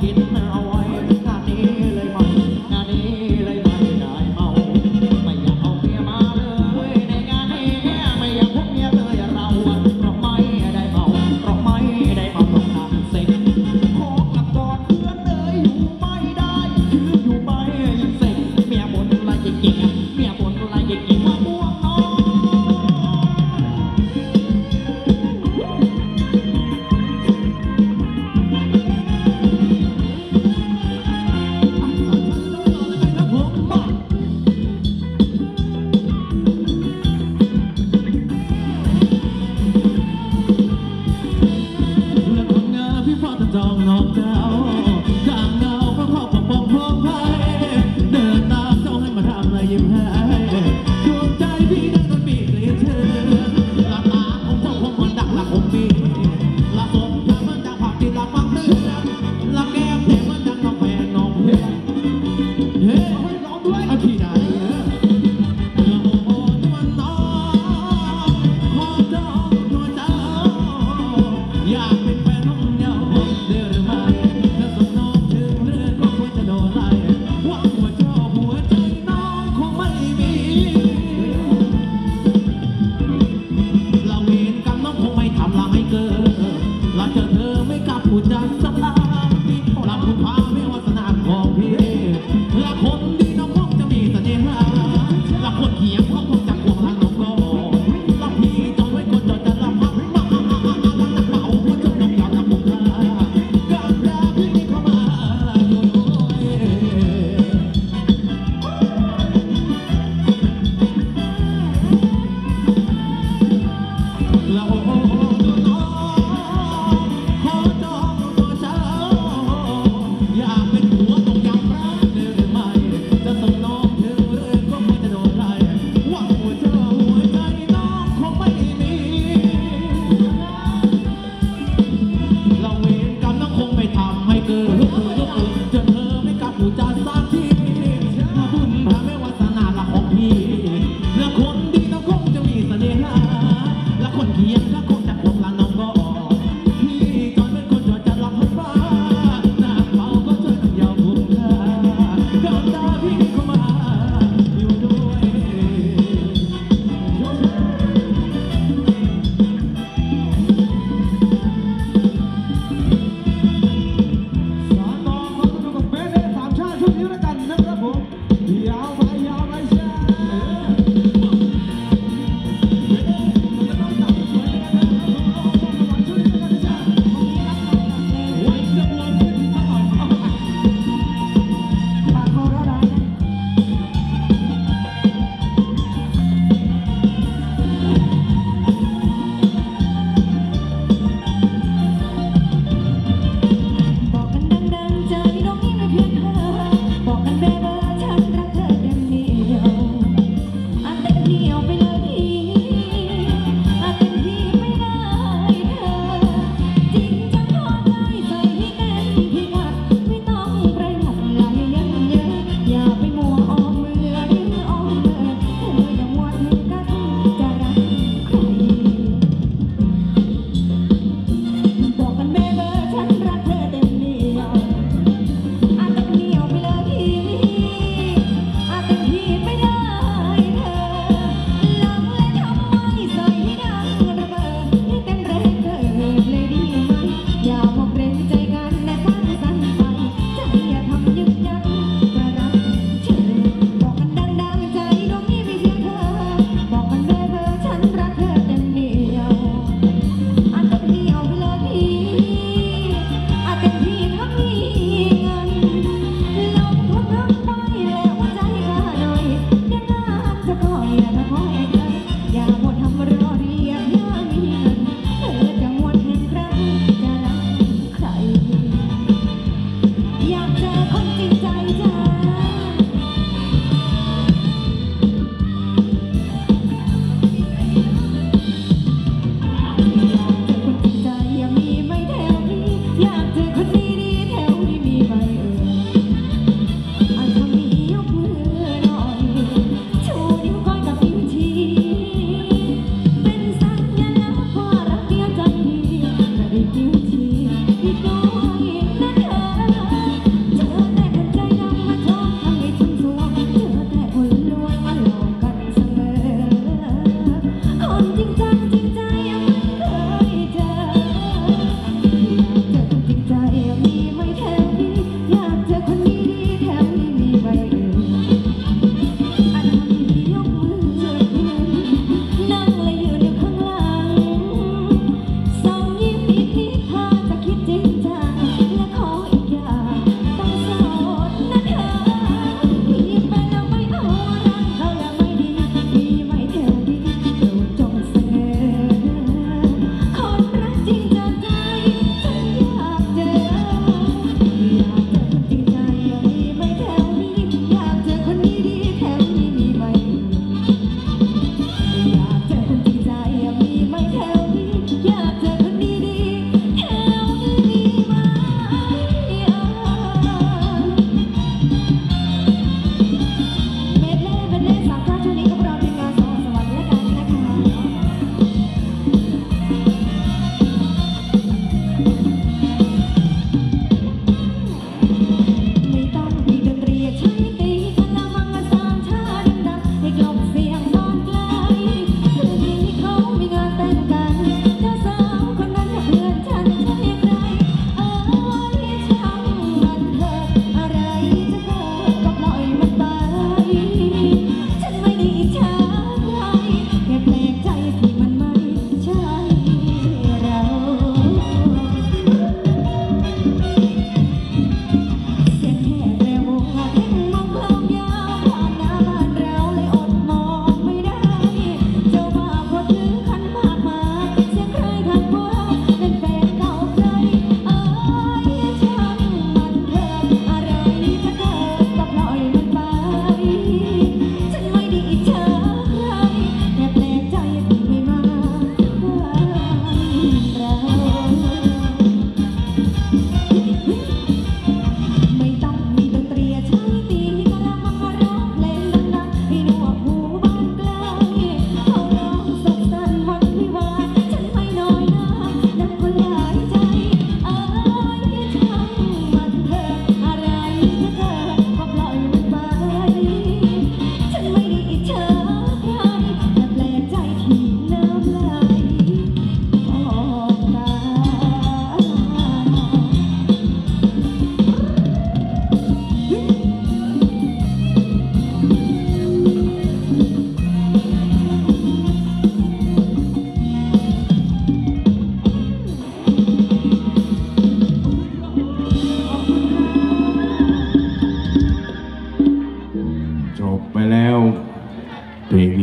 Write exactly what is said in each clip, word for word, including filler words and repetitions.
กินเอาไว้งานนี้เลยเมางานนี้เลยไม่ได้เมาไม่อยากเอาเมียมาเลยในงานนี้ไม่อยากพบเมียเลยเราเพราะไม่ได้เมาเพราะไม่ได้เมาเพราะทำเซ็งขอกลับก่อนเพื่อนเอ๋ยอยู่ไม่ได้คืออยู่ไปยิ่งเซ็งเมียบ่นอะไรจริงๆเมียบ่นอะไรจริงๆว่าม่วงนอนจองน้องเจ้าจางเงาพระพ่อปกป้องพร้อมไพ่เดินตามเจ้าให้มาทำอะไรยิ้มให้ดวงใจพี่นั้นก็มีเกลียดเธอละตาของเจ้าคงมันดักละคงมีละสมเธอมันดังผักที่ละฟังเตือนละแก้มแผลมันดังน้องแพงน้องเพื่อนเฮ้ยร้องด้วยเอาที่ไหนโอ้โหตัวน้องขอจองตัวเจ้าอยากเป็นแฟนน้องเยาเดือดมาถ้าส่งน้องถึงเรือก็ควรจะโดนไล่หวังว่าเจ้าหัวใจน้องคงไม่มีเราเวรกรรมน้องคงไม่ทำละให้เกิดเราเจอเธอไม่กลับผู้จัดสักทีเราผู้พาไม่วาสนาของพี่และคนดีน้องคงจะมีเสน่หาและคนเขียงเขาคงจะควงรักน้องก็รักพี่จงไว้คนจดจะรับมาเมาว่าจงน้องอยากทำบุญการด่าพี่เข้ามาอยู่แล้วโอ้โหตัวน้องขอจองตัวเจ้าอยากเป็นผัวต้องยอมรับหรือไม่จะส่งน้องถึงเรือก็ไม่จะโดนไล่หวังว่าเจ้าหัวใจน้องคงไม่มีเราเวรกรรมน้องคงไม่ทำให้เกิดจนเธอไม่กลับผู้จัดสักทีถ้าบุญพาไม่วาสนาละของพี่และคนดีน้องคงจะมีเสน่หาและคนเขียนก็คงจะควงรักน้องก็พี่จอนเป็นคนจดจะรับให้ฟ้าหน้าเมาก็ช่วยน้องยาวคุ้มค่าการด่าพี่เข้ามาอยู่ด้วยสา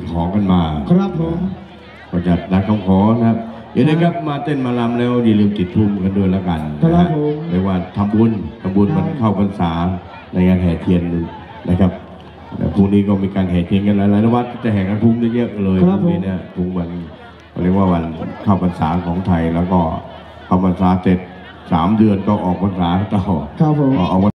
ของกันมาครับผมก็จะนัดคำขอนะครับเดี๋ยวนะครับมาเต้นมาลำแล้วอย่าลืมติดทุ่มกันด้วยแล้วกันนะเรียกว่าทำบุญทำบุญมันเข้าพรรษาในงานแห่เทียนนะครับแต่พรุ่งนี้ก็มีการแห่เทียนกันหลายๆวัดจะแห่กันพรุ่งนี้เยอะเลยพรุ่งนี้เนี่ยพรุ่งวันเรียกว่าวันเข้าพรรษาของไทยแล้วก็เข้าพรรษาเสร็จสามเดือนก็ออกพรรษาต่อครับผมออก